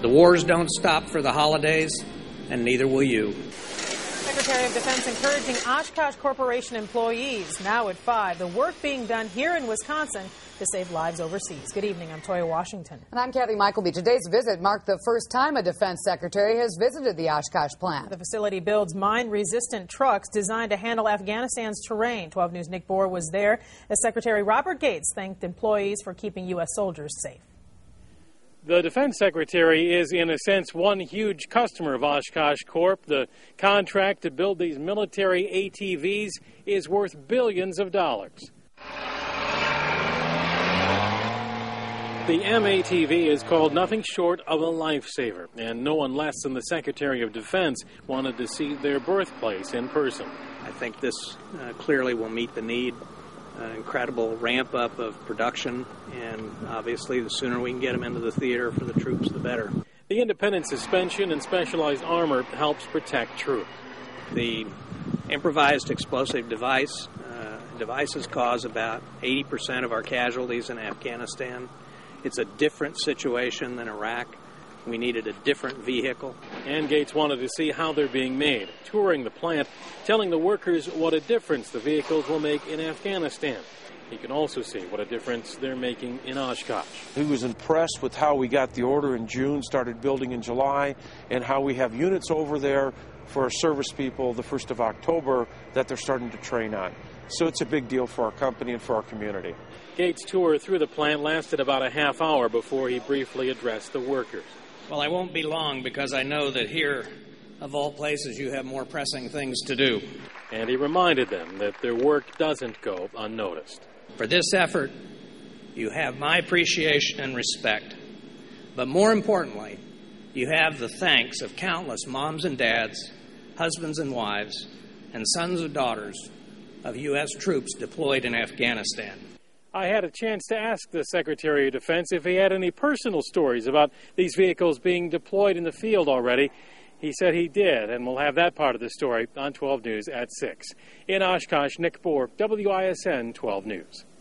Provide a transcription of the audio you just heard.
The wars don't stop for the holidays, and neither will you. Secretary of Defense encouraging Oshkosh Corporation employees. Now at 5, the work being done here in Wisconsin to save lives overseas. Good evening. I'm Toya Washington. And I'm Kathy Michaelby. Today's visit marked the first time a defense secretary has visited the Oshkosh plant. The facility builds mine-resistant trucks designed to handle Afghanistan's terrain. 12 News' Nick Bohr was there as Secretary Robert Gates thanked employees for keeping U.S. soldiers safe. The Defense Secretary is, in a sense, one huge customer of Oshkosh Corp. The contract to build these military ATVs is worth billions of dollars. The MATV is called nothing short of a lifesaver, and no one less than the Secretary of Defense wanted to see their birthplace in person. I think this clearly will meet the need. Incredible ramp up of production, and obviously the sooner we can get them into the theater for the troops, the better. The independent suspension and specialized armor helps protect troops. The improvised explosive devices cause about 80% of our casualties in Afghanistan. It's a different situation than Iraq. We needed a different vehicle. And Gates wanted to see how they're being made, touring the plant, telling the workers what a difference the vehicles will make in Afghanistan. He can also see what a difference they're making in Oshkosh. He was impressed with how we got the order in June, started building in July, and how we have units over there for our service people the 1st of October that they're starting to train on. So it's a big deal for our company and for our community. Gates' tour through the plant lasted about a half hour before he briefly addressed the workers. Well, I won't be long because I know that here, of all places, you have more pressing things to do. And he reminded them that their work doesn't go unnoticed. For this effort, you have my appreciation and respect. But more importantly, you have the thanks of countless moms and dads, husbands and wives, and sons and daughters of U.S. troops deployed in Afghanistan. I had a chance to ask the Secretary of Defense if he had any personal stories about these vehicles being deployed in the field already. He said he did, and we'll have that part of the story on 12 News at 6. In Oshkosh, Nick Bohr, WISN 12 News.